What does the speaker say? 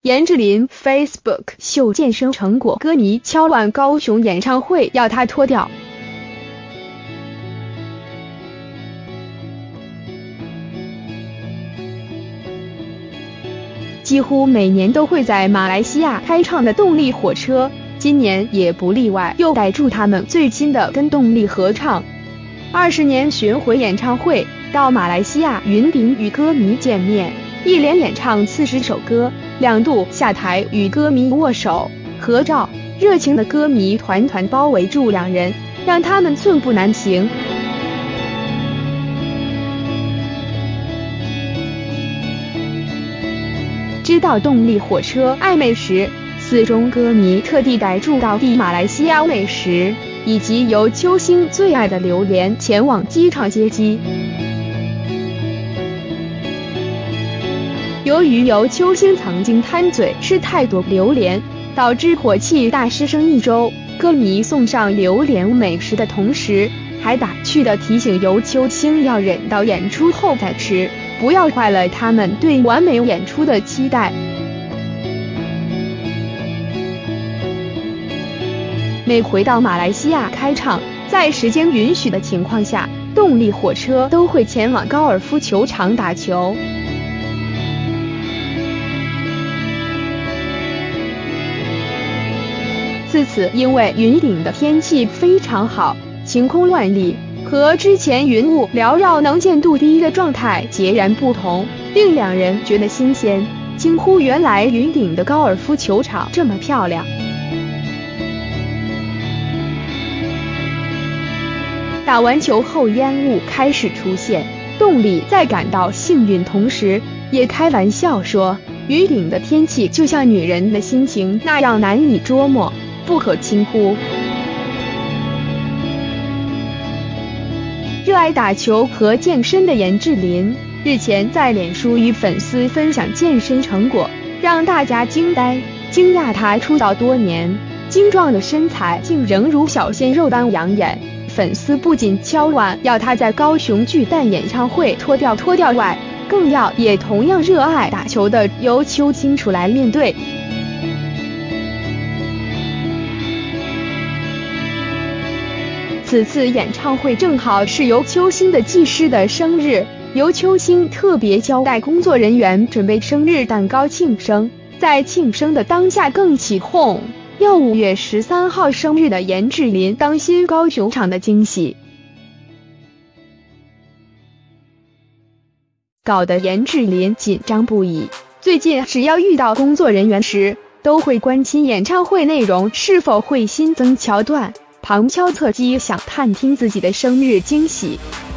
严志林 Facebook 秀健身成果，歌迷敲碗高雄演唱会要他脱掉。几乎每年都会在马来西亚开唱的动力火车，今年也不例外，又逮住他们最新的跟动力合唱20年巡回演唱会，到马来西亚云顶与歌迷见面，一连演唱40首歌，2度下台与歌迷握手合照，热情的歌迷团团包围住两人，让他们寸步难行。知道动力火车爱美食，4中歌迷特地逮住道地马来西亚美食，以及由秋星最爱的榴莲前往机场接机。由于秋星曾经贪嘴吃太多榴莲，导致火气大失声1周，歌迷送上榴莲美食的同时，还打趣地提醒秋星要忍到演出后再吃，不要坏了他们对完美演出的期待。每回到马来西亚开唱，在时间允许的情况下，动力火车都会前往高尔夫球场打球。自此，因为云顶的天气非常好，晴空万里，和之前云雾缭绕能见度低的状态截然不同，令两人觉得新鲜，惊呼原来云顶的高尔夫球场这么漂亮。打完球后烟雾开始出现，动力在感到幸运同时，也开玩笑说，云顶的天气就像女人的心情那样难以捉摸，不可轻忽。热爱打球和健身的严志林，日前在脸书与粉丝分享健身成果，让大家惊讶他出道多年，精壮的身材竟仍如小鲜肉般养眼。粉丝不仅敲碗要他在高雄巨蛋演唱会脱掉外，更要也同样热爱打球的秋星出来面对。此次演唱会正好是秋星的技师的生日，秋星特别交代工作人员准备生日蛋糕庆生，在庆生的当下更起哄，要5月13号生日的严志林当新高雄场的惊喜，搞得严志林紧张不已。最近只要遇到工作人员时，都会关心演唱会内容是否会新增桥段，旁敲侧击想探听自己的生日惊喜。